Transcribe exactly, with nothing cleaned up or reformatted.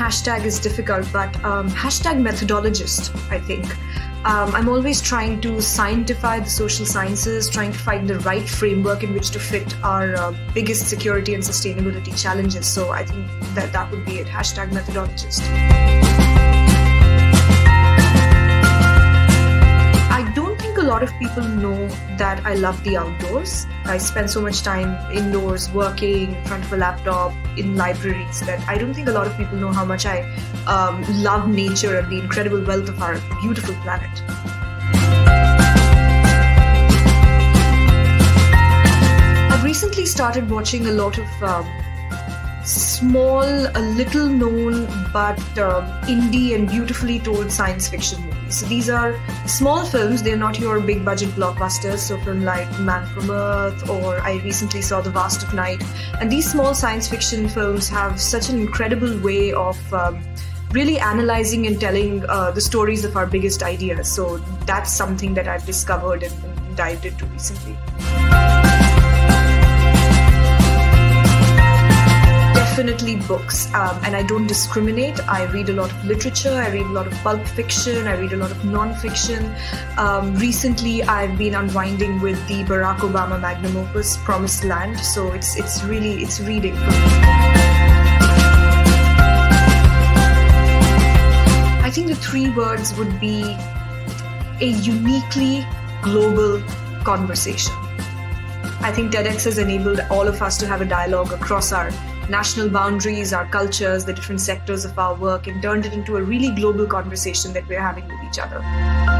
hashtag is difficult, but um, hashtag methodologist, I think. Um, I'm always trying to scientify the social sciences, trying to find the right framework in which to fit our uh, biggest security and sustainability challenges. So I think that that would be it, hashtag methodologist. I don't think a lot of people know that I love the outdoors. I spend so much time indoors, working in front of a laptop, in libraries, that I don't think a lot of people know how much I um, love nature and the incredible wealth of our beautiful planet. I've recently started watching a lot of um, small, a little known, but um, indie and beautifully told science fiction movies. So these are small films, they're not your big budget blockbusters, so film like Man from Earth, or I recently saw The Vast of Night. And these small science fiction films have such an incredible way of um, really analyzing and telling uh, the stories of our biggest ideas. So that's something that I've discovered and, and dived into recently. Definitely books, um, and I don't discriminate. I read a lot of literature, I read a lot of pulp fiction, I read a lot of non-fiction. Um, recently, I've been unwinding with the Barack Obama magnum opus, Promised Land, so it's it's really, it's reading for me. I think the three words would be a uniquely global conversation. I think TEDx has enabled all of us to have a dialogue across our national boundaries, our cultures, the different sectors of our work, and turned it into a really global conversation that we're having with each other.